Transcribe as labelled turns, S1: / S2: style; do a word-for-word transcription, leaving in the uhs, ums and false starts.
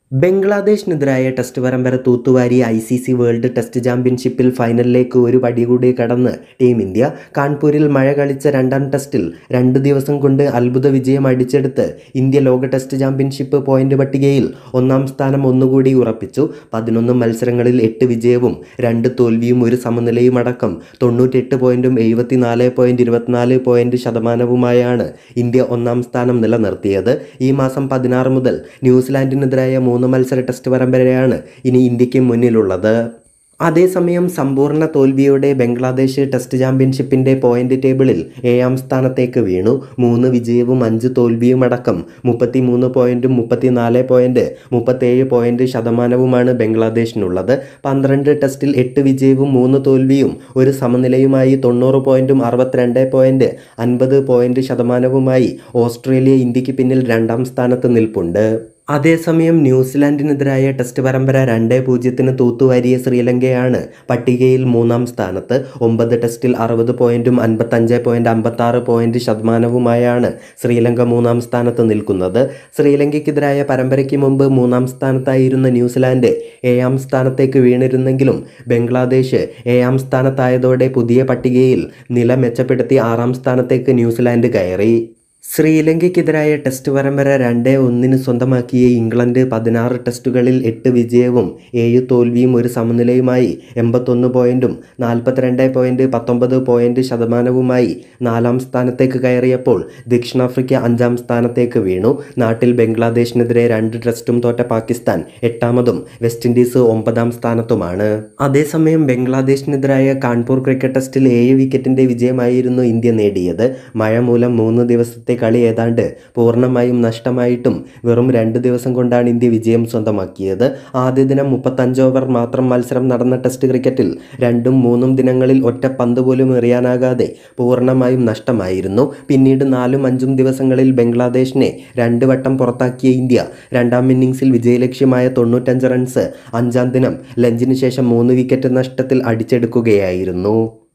S1: ബംഗ്ലാദേശിനെതിരായ test പരമ്പര തൂത്തുവാരി I C C world test ചാമ്പ്യൻഷിപ്പിൽ ഫൈനലിലേക്ക് ഒരു പടി കൂടി കടന്ന് ടീം ഇന്ത്യ. കാൺപൂരിൽ മഴ കളിച്ച രണ്ടാം ടെസ്റ്റിൽ രണ്ട് ദിവസം കൊണ്ട് അത്ഭുത വിജയം അടിച്ചെടുത്ത് ഇന്ത്യ ലോക ടെസ്റ്റ് ചാമ്പ്യൻഷിപ്പ് പോയിന്റ് പട്ടികയിൽ ഒന്നാം സ്ഥാനം ഒന്നുകൂടി ഉറപ്പിച്ചു. പതിനൊന്ന് മത്സരങ്ങളിൽ എട്ട് വിജയവും രണ്ട് തോൽവിയും ഒരു സമനിലയും അടക്കം തൊണ്ണൂറ്റെട്ട് പോയിന്റും എഴുപത്തിനാല് പോയിന്റ് ഇരുപത്തിനാല് പോയിന്റ് ശതമാനവുമായാണ് ഇന്ത്യ ഒന്നാം സ്ഥാനം നിലനിർത്തിയത്. ഈ മാസം പതിനാറ് മുതൽ ന്യൂസിലാൻഡിനെതിരായ മൂന്ന് മത്സര ടെസ്റ്റ് പരമ്പരയാണ് ഇനി ഇന്ത്യക്ക് മുന്നിലുള്ളത്. അതേസമയം സമ്പൂർണ്ണ തോൽവിയോടെ ബംഗ്ലാദേശ് ടെസ്റ്റ് ചാമ്പ്യൻഷിപ്പിൻ്റെ പോയിന്റ് ടേബിളിൽ ഏഴാം സ്ഥാനത്തേക്ക് വീണു. മൂന്ന് വിജയവും അഞ്ച് തോൽവിയും അടക്കം മുപ്പത്തി മൂന്ന് പോയിന്റും മുപ്പത്തിനാല് പോയിന്റ് മുപ്പത്തേഴ് പോയിന്റ് ശതമാനവുമാണ് ബംഗ്ലാദേശിനുള്ളത്. പന്ത്രണ്ട് ടെസ്റ്റിൽ എട്ട് വിജയവും മൂന്ന് തോൽവിയും ഒരു സമനിലയുമായി തൊണ്ണൂറ് പോയിന്റും അറുപത്തിരണ്ട് പോയിന്റ് അൻപത് പോയിന്റ് ശതമാനവുമായി ഓസ്ട്രേലിയ ഇന്ത്യക്ക് പിന്നിൽ രണ്ടാം സ്ഥാനത്ത് നിൽപ്പുണ്ട്. അതേസമയം ന്യൂസിലാൻഡിനെതിരായ ടെസ്റ്റ് പരമ്പര രണ്ട് പൂജ്യത്തിന് തൂത്തുവാരിയ ശ്രീലങ്കയാണ് പട്ടികയിൽ മൂന്നാം സ്ഥാനത്ത്. ഒമ്പത് ടെസ്റ്റിൽ അറുപത് പോയിന്റും അൻപത്തഞ്ച് പോയിന്റ് അമ്പത്താറ് പോയിന്റ് ശതമാനവുമായാണ് ശ്രീലങ്ക മൂന്നാം സ്ഥാനത്ത് നിൽക്കുന്നത്. ശ്രീലങ്കയ്ക്കെതിരായ പരമ്പരയ്ക്ക് മുമ്പ് മൂന്നാം സ്ഥാനത്തായിരുന്ന ന്യൂസിലാൻഡ് ഏഴാം സ്ഥാനത്തേക്ക് വീണിരുന്നെങ്കിലും ബംഗ്ലാദേശ് ഏഴാം സ്ഥാനത്തായതോടെ പുതിയ പട്ടികയിൽ നില മെച്ചപ്പെടുത്തി ആറാം സ്ഥാനത്തേക്ക് ന്യൂസിലാൻഡ് കയറി. ശ്രീലങ്കയ്ക്കെതിരായ ടെസ്റ്റ് പരമ്പര രണ്ട് ഒന്നിന് സ്വന്തമാക്കിയ ഇംഗ്ലണ്ട് പതിനാറ് ടെസ്റ്റുകളിൽ എട്ട് വിജയവും ഏഴ് തോൽവിയും ഒരു സമനിലയുമായി എൺപത്തൊന്ന് പോയിന്റും നാൽപ്പത്തിരണ്ട് പോയിന്റ് പത്തൊമ്പത് പോയിന്റ് ശതമാനവുമായി നാലാം സ്ഥാനത്തേക്ക് കയറിയപ്പോൾ ദക്ഷിണാഫ്രിക്ക അഞ്ചാം സ്ഥാനത്തേക്ക് വീണു. നാട്ടിൽ ബംഗ്ലാദേശിനെതിരെ രണ്ട് ടെസ്റ്റും തോറ്റ പാകിസ്ഥാൻ എട്ടാമതും വെസ്റ്റ് ഇൻഡീസ് ഒമ്പതാം സ്ഥാനത്തുമാണ്. അതേസമയം ബംഗ്ലാദേശിനെതിരായ കാൺപൂർ ക്രിക്കറ്റ് ടെസ്റ്റിൽ ഏഴ് വിക്കറ്റിൻ്റെ വിജയമായിരുന്നു ഇന്ത്യ നേടിയത്. മഴ മൂലം മൂന്ന് ദിവസത്തെ കളി ഏതാണ്ട് പൂർണ്ണമായും നഷ്ടമായിട്ടും വെറും രണ്ട് ദിവസം കൊണ്ടാണ് ഇന്ത്യ വിജയം സ്വന്തമാക്കിയത്. ആദ്യ ദിനം മുപ്പത്തഞ്ച് ഓവർ മാത്രം മത്സരം നടന്ന ടെസ്റ്റ് ക്രിക്കറ്റിൽ രണ്ടും മൂന്നും ദിനങ്ങളിൽ ഒറ്റ പന്ത് പോലും എറിയാനാകാതെ പൂർണ്ണമായും നഷ്ടമായിരുന്നു. പിന്നീട് നാലും അഞ്ചും ദിവസങ്ങളിൽ ബംഗ്ലാദേശിനെ രണ്ട് വട്ടം പുറത്താക്കിയ ഇന്ത്യ രണ്ടാം ഇന്നിംഗ്സിൽ വിജയലക്ഷ്യമായ തൊണ്ണൂറ്റഞ്ച് റൺസ് അഞ്ചാം ദിനം ലഞ്ചിന് ശേഷം മൂന്ന് വിക്കറ്റ് നഷ്ടത്തിൽ അടിച്ചെടുക്കുകയായിരുന്നു.